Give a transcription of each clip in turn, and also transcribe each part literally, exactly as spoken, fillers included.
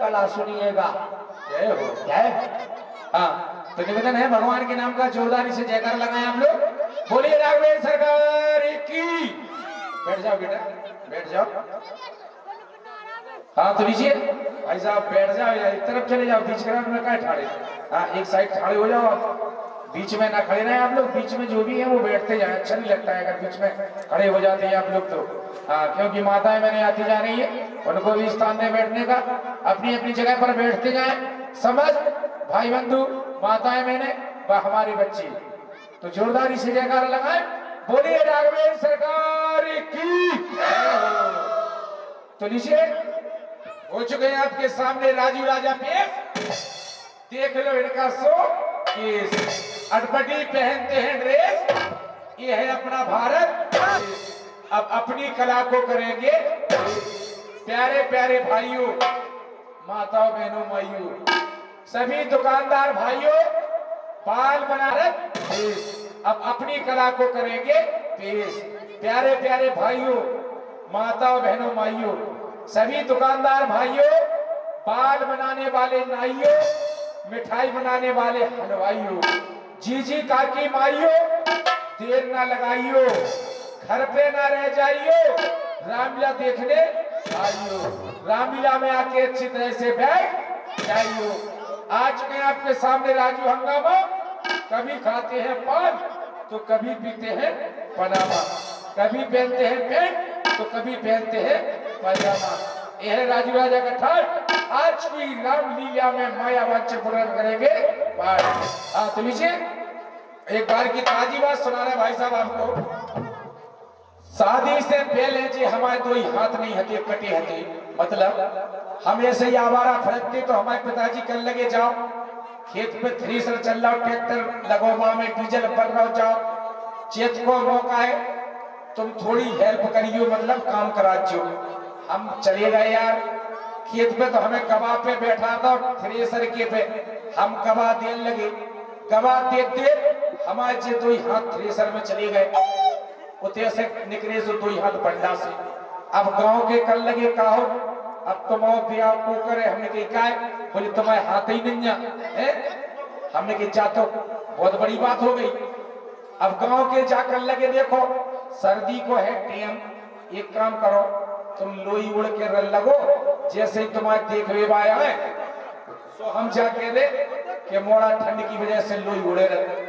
कला सुनिएगा। जय हो। जय। हाँ, तो निवेदन है भगवान के नाम का जोरदारी से जयकार लगाएं आप लोग। बोलिए राघवेंद्र सरकार की। बैठ जाओ बेटा, बैठ जाओ। हाँ तो लीजिए भाई साहब, बैठ जाओ या एक तरफ चले जाओ, बीच ग्राउंड में क्या ठाड़े। हाँ एक साइड खड़े हो जाओ आप, बीच में ना खड़े रहे आप लोग। बीच में जो भी है वो बैठते जाए, अच्छा नहीं लगता है अगर बीच में खड़े हो जाते हैं आप लोग तो। हाँ क्योंकि माताएं मैंने आती जा रही है, उनको भी स्थान में बैठने का, अपनी अपनी जगह पर बैठते जाए। समझ भाई बंधु माताएं मैंने व हमारे बच्चे, तो जोरदारी से जयकार लगाए। बोलिए राघवेंद्र सरकार की। तो लीजिए हो चुके हैं आपके सामने राजू राजा पेश। देख लो इनका शो, अटपटी पहनते हैं ड्रेस, ये है अपना भारत। अब अपनी कला को करेंगे प्यारे प्यारे भाइयों, माताओं बहनों माइयों, सभी दुकानदार भाइयों, बाल बनारत अब अपनी कला को करेंगे पेश। प्यारे प्यारे भाइयों, माताओं बहनों माइयों, सभी दुकानदार भाइयों, बाल बनाने वाले नाइयों, मिठाई बनाने वाले हलवाइयों, जीजी काकी माइयों, देर ना लगाइयो, घर पे ना रह जाइयो, रामलीला देखने आइयो, रामलीला में आके अच्छी तरह से बैठ जाइयो। आज मैं आपके सामने राजू हंगामा, कभी खाते हैं पान तो कभी पीते हैं पनामा, कभी पहनते हैं पैंट तो कभी पहनते हैं पैजामा। यह राजू राजा का ठाट आज की रामलीला में माया वांछा पूर्ण करेंगे। हाँ तो लीजिए एक बार की ताजी बात सुना रहे भाई साहब आपको। शादी से पहले जी हमारे दो ही हाथ नहीं हते, कटे हते, मतलब हम ऐसे ही आवारा फरकते तो हमारे पिताजी कर लगे जाओ खेत पे थ्रेसर चल रहा, ट्रैक्टर लगो माँ में डीजल भर रहा, जाओ चेत को मौका है तुम थोड़ी हेल्प करियो, मतलब काम कराजो। हम चले गए यार खेत पे, तो हमें गवाह पे बैठा था थ्रेसर के पे, हम गवाह देने लगे, गवाह देते हमारे जे दो ही हाथ थ्रेसर में चले गए, उते से निकले से दो ही हाथ बंडा से। अब गांव के कर लगे कहो अब तुम आओ ब्याह को करे, हमने कही का है, बोले तुम्हारे हाथ ही नहीं है, हमने कही जा तो बहुत बड़ी बात हो गई। अब गांव के जाकर लगे देखो सर्दी को है टेम, एक काम करो तुम लोई उड़ के रल लगो, जैसे ही तुम्हारे देख वे आया है तो हम जाके दे कि मोड़ा ठंड की वजह से लोई उड़े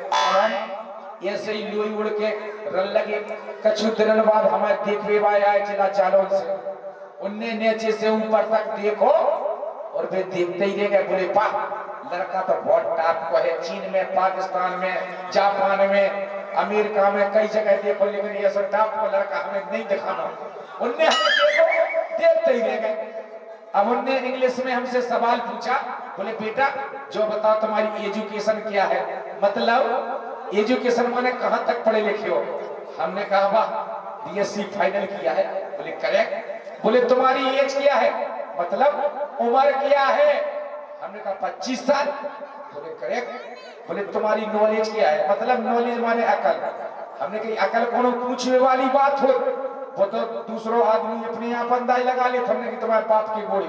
रहे, ऐसे ही लोई उड़ के रल लगे। कछु दिन बाद हमारे देख वे आया है जिला चालों से, उनने नीचे से ऊपर तक देखो और वे देखते ही रह गए, बोले वाह लड़का तो बहुत टॉप को है, चीन में, पाकिस्तान में, जापान में, अमेरिका में कई जगह देखो, लेकिन ये सब टॉप को लड़का हमें नहीं दिखाना। उनने हमें देखो देखते ही रह गए। अब उनने इंग्लिश में हमसे सवाल पूछा, बोले बेटा जो बताओ तुम्हारी एजुकेशन क्या है, मतलब एजुकेशन माने कहाँ तक पढ़े लिखे हो। हमने कहा वाह बीएससी फाइनल किया है, बोले करेक्ट। बोले तुम्हारी एज क्या है, मतलब उम्र क्या है, हमने कहा पच्चीस साल, बोले करेक्ट। बोले तुम्हारी नॉलेज क्या है, मतलब नॉलेज माने अकल, हमने कही अकल कोनो पूछने वाली बात हो, वो तो दूसरों आदमी अपने आप अंदाज लगा ले, हमने कही तुम्हारे बाप की गोली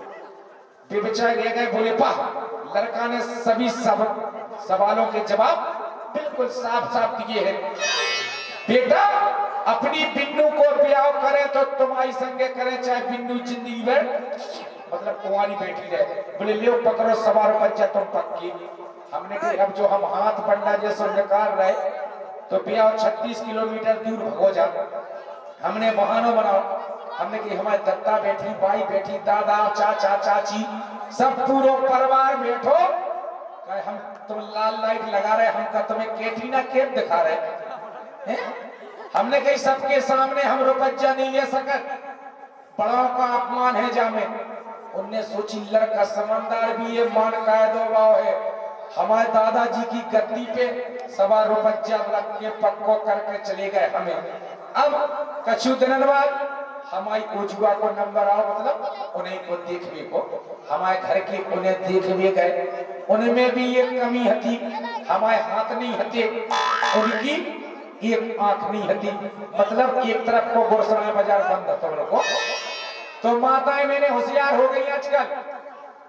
बेचारे रह गए। बोले वाह लड़का ने सभी सब सवालों के जवाब बिल्कुल साफ साफ दिए हैं। बेटा अपनी बिन्नू को ब्याह करे तो तुम्हारी संगे करे, चाहे बिन्नू जिंदगी में मतलब कुंवारी बैठी रहे। बोले ले पकड़ो सवा रुपया तुम पक्की। हमने कहा अब जो हम हाथ बंडा जैसे निकाल रहे तो ब्याह छत्तीस किलोमीटर दूर भगो जा, हमने बहानो बनाओ। हमने कही हमारे दत्ता बैठी, बाई बैठी, दादा चाचा चाची सब पूरा परिवार बैठो, हम तुम लाल लाइट लगा रहे, हम का तुम्हें कैटरीना कैफ दिखा रहे हैं। हमने कही सबके सामने हम रुपया नहीं ले सकत, बड़ों का अपमान है जामे। उनने सोची लड़का समझदार भी ये मान का दो भाव है, हमारे दादाजी की गद्दी पे सवा रुपया रख के पक्को करके चले गए हमें। अब कछु दिन बाद हमारी उजुआ को नंबर आओ, मतलब उन्हें को देखने को, हमारे घर के उन्हें देखने गए, उनमें भी एक कमी हती, हमारे हाथ नहीं हते, उनकी एक आंख नहीं हती, मतलब एक तरफ को गुरसराय बाजार बंद था उनको। तो माताएं मैंने होशियार हो गई आजकल,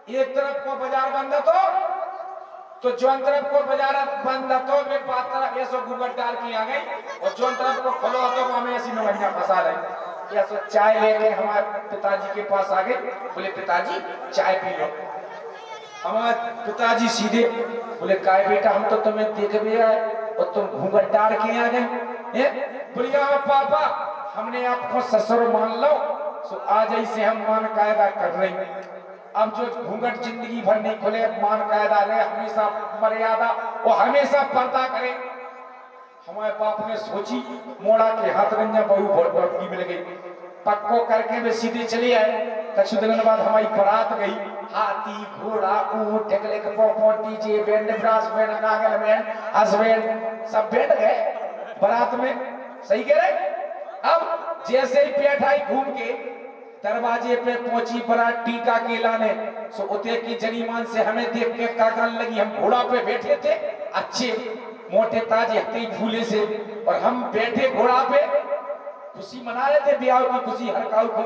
एक तरफ को बाजार बंद तो तो जो तरफ को बाजार बंद तो मैं बात तरफ ऐसो घूंघट डाल के आ गई और जो तरफ को खोलो तो हमें ऐसी नवैया फंसा रही। ऐसो चाय लेके हमारे पिताजी के पास आ गए, बोले पिताजी चाय पी लो। हमारे पिताजी सीधे बोले काय बेटा हम तो तुम्हें देख भी आए और तुम घूंघट डाल के आ गए। बोलिए पापा हमने आपको ससुर मान लो सो आज ऐसे हम मान कायदा कर रहे हैं। अब जो घूंघट जिंदगी भर नहीं खोले मान कायदा रहे, हमेशा मर्यादा और हमेशा पर्दा करे। हमारे बाप ने सोची मोड़ा के हाथ रंजा बहु बहुत मिल गई, पक्को करके वे सीधे चले आए। कुछ दिन बाद हमारी बारात गई, हाथी घोड़ा ऊंट ढकले डीजे बैंड ब्रास बैंड नागल बैंड हसबैंड सब बैंड गए बारात में। सही कह रहे। अब जैसे ही पेठाई घूम के दरवाजे पे पहुंची बारात टीका के लाने सो उते की जनीमान से हमें देख के काकल लगी। हम घोड़ा पे बैठे थे अच्छे मोटे ताजे हथी फूले से और हम बैठे घोड़ा पे खुशी मना रहे थे, ब्याह की खुशी हरकाऊ को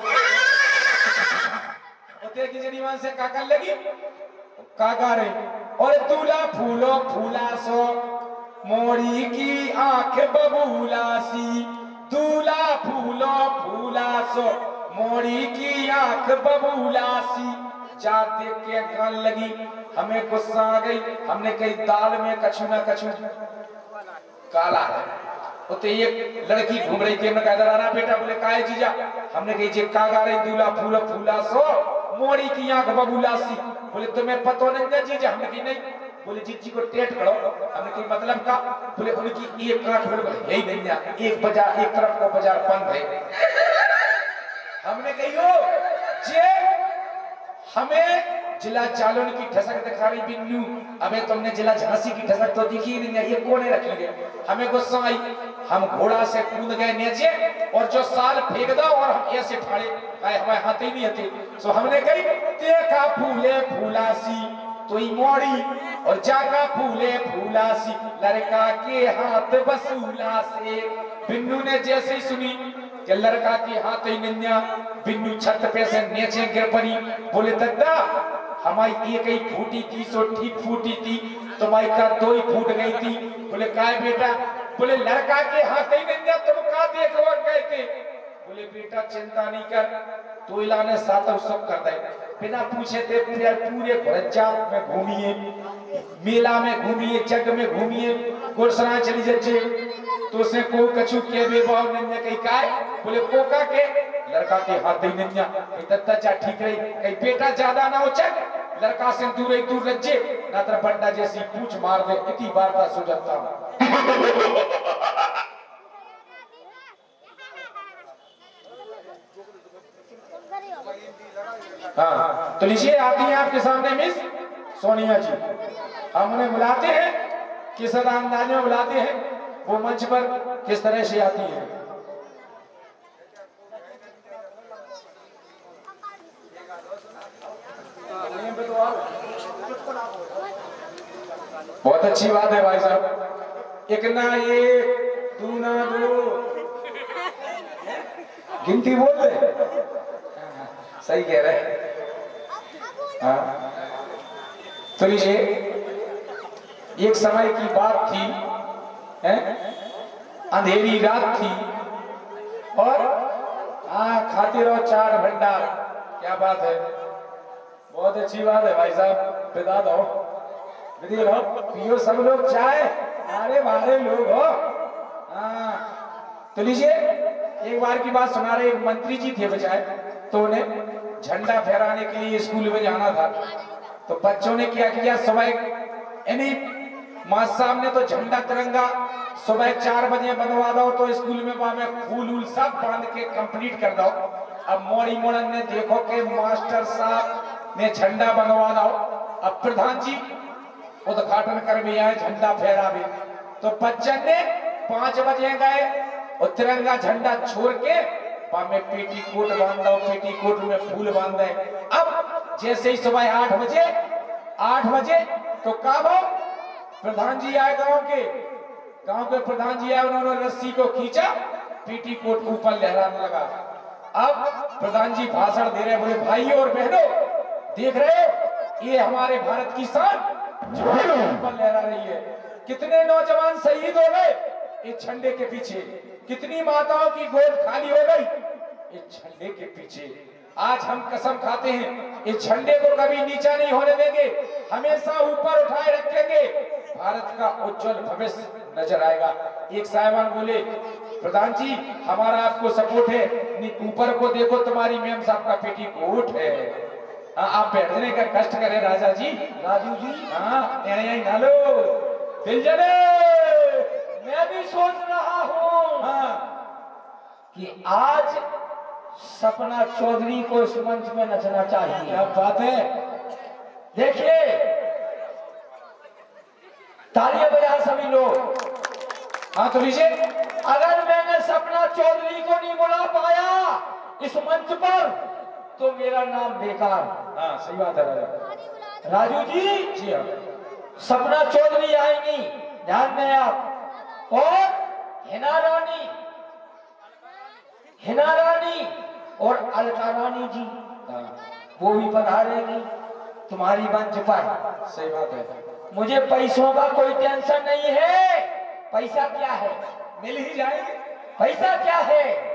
उते की जनीमान से काकल लगी काका रे और दूल्हा फूलो फूला सो मोरी की आंख बबूला सी, दूल्हा फूलो फूला सो मोरी की आंख बबूला सी। जा देख के गान लगी, हमें गुस्सा आ गई। हमने कही दाल में कछु ना कछु काला है। उते एक लड़की घूम रही थी, हमने कहा दराना बेटा, बोले काहे जीजा? हमने कही जे कागा रही दूल्हा फूलो फूला सो मोरी की आंख बबूला सी। बोले तुम्हें पतो नहीं है जीजा? हमने कही नहीं। बोले जीजी को टेट करो। हमने कही मतलब का? बोले उनकी एक आंख बिल्कुल यही नहीं है, एक बाजार एक तरफ को बाजार बंद है। हमने कही हो जे हमें जिला जालौन की ठसक दिखा रही बिन्नू, अबे तुमने जिला झांसी की ठसक तो दिखी नहीं है, ये कौन रखेंगे? हमें गुस्सा आई, हम घोड़ा से कूद गए नीचे और जो साल फेंक दो और हम ऐसे ठाड़े हमारे हाथ ही नहीं आते। सो हमने कही देखा फूले फूलासी तो ही मोड़ी और जागा फूले फूलासी लड़का के हाथ बसूला से। बिन्नू ने जैसे ही सुनी कि लड़का के हाथ ही नन्या, बिन्नू छत पे से नीचे गिर पड़ी। बोले दादा हमारी एक ही फूटी थी सो ठीक फूटी थी, तुम्हारी का दो ही फूट गई थी। बोले काय बेटा? बोले लड़का के हाथ ही नन्या, तुम का देखो गए थे? बोले बेटा चिंता नहीं कर, तो इलाने साथ सब कर दे। बिना पूछे थे पूरे पूरे भरजात में घूमिए, मेला में घूमिए, जग में घूमिए, गुरसराय चली जाए तो से को कछु के बेबाव नन्या कहीं काय? बोले कोका के लड़का के हाथ ही नन्या दत्ता जा ठीक रही। कहीं बेटा ज्यादा ना हो चल, लड़का से दूर ही दूर रज्जे ना तर बंडा जैसी पूछ मार दे। इतनी वार्ता सुझाता हूं। हाँ तो लीजिए आती हैं आपके सामने मिस सोनिया जी। हम उन्हें बुलाते हैं, किस अंदाज में बुलाते हैं, वो मंच पर किस तरह से आती है। बहुत अच्छी बात है भाई साहब। एक ना एक दो ना दो गिनती बोल रहे, सही कह रहे। हाँ तो लीजिए एक समय की बात थी, है? अंधेरी रात थी और हाँ खाते रहो चाट भंडार। क्या बात है, बहुत अच्छी बात है भाई साहब। बता दो विधि रहो पियो सब लोग चाय, अरे बारे लोग हो। हाँ तो लीजिए एक बार की बात सुना रहे। एक मंत्री जी थे बचाए, तो उन्हें झंडा फहराने के लिए स्कूल में जाना था। तो बच्चों ने क्या किया, सुबह यानी माँ साहब ने तो झंडा तिरंगा सुबह चार बजे बनवा दो तो स्कूल में वहां में फूल वूल सब बांध के कंप्लीट कर दो। अब मोड़ी मोड़न ने देखो कि मास्टर साहब ने झंडा बनवा दो। अब प्रधान जी उद्घाटन कर भी आए, झंडा फहरा भी। तो बच्चन ने पांच बजे गए और तिरंगा झंडा छोड़ के वहां में पेटी कोट बांध दो, पेटी कोट में फूल बांध दे। अब जैसे ही सुबह आठ बजे आठ बजे तो कब प्रधान जी आए, गांव के गांव के प्रधान जी आए, उन्होंने रस्सी को खींचा, पेटी कोट ऊपर लहराने लगा। अब प्रधान जी भाषण दे रहे, बोले भाइयों और बहनों देख रहे हो ये हमारे भारत की शान पर लहरा रही है। कितने नौजवान शहीद हो गए इस झंडे के पीछे, कितनी माताओं की गोद खाली हो गई इस झंडे के पीछे। आज हम कसम खाते हैं इस झंडे को कभी नीचा नहीं होने देंगे, हमेशा ऊपर उठाए रखेंगे। भारत का उज्जवल भविष्य नजर आएगा। एक साहिबान बोले प्रधान जी हमारा आपको सपोर्ट है, ऊपर को देखो तुम्हारी मेम साहब का पेटी कोट है। हाँ आप बैठने का कष्ट करें राजा जी। राजू जी हाँ यही ना लो दिल जले। मैं भी सोच रहा हूँ हाँ कि आज सपना चौधरी को इस मंच में नचना चाहिए। क्या बात है। देखिए तालियां बजा सभी लोग। हाँ तो लीजिए। अगर मैंने सपना चौधरी को नहीं बुला पाया इस मंच पर तो मेरा नाम बेकार। हाँ सही बात है राजा। राजू जी जी हाँ सपना चौधरी आएंगी, ध्यान दें आप। और हिना रानी, हिना रानी और अलका रानी जी हाँ वो भी पधारेंगी तुम्हारी मंच पर। सही बात है। मुझे पैसों का कोई टेंशन नहीं है। पैसा क्या है, मिल ही जाएंगे। पैसा क्या है,